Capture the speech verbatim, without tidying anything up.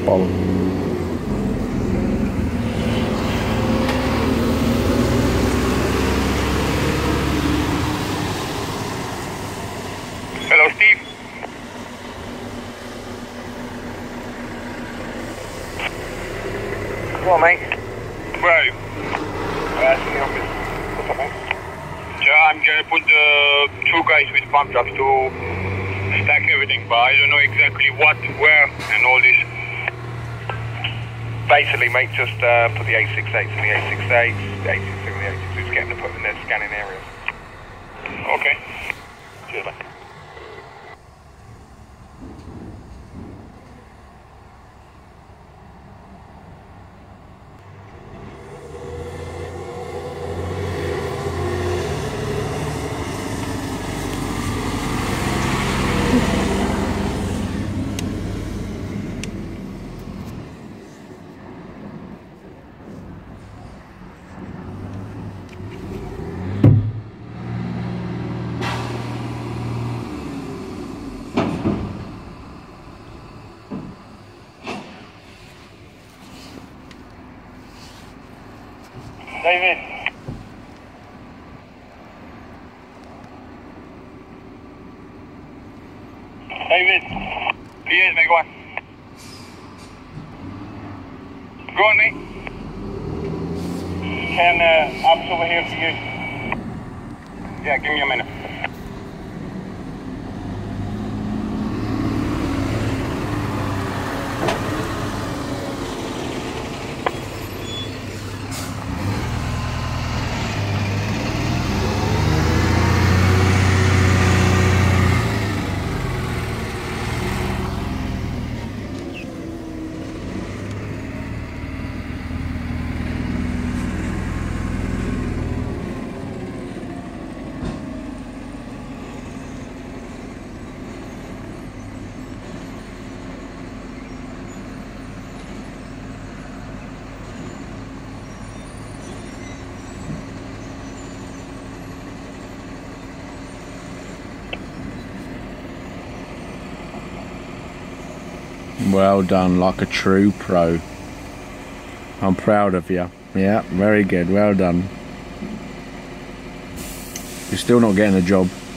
bottle. Hello, Steve. Come on, mate. Where are you? Uh, it's in the office. What's up, mate? So I'm gonna put the two guys with pump trucks to stack everything, but I don't know exactly what, where, and all this. Basically, mate, just uh, put the eight six eights in the eight six eights, the eight six two in the eight six twos, get them to put them in their scanning areas. Okay. Cheers, mate. David. David. Yes, mate, go on. Go on, mate. Can, uh, Ops over here for you. Yeah, give me a minute. Well done, like a true pro. I'm proud of you. Yeah, very good. Well done. You're still not getting a job.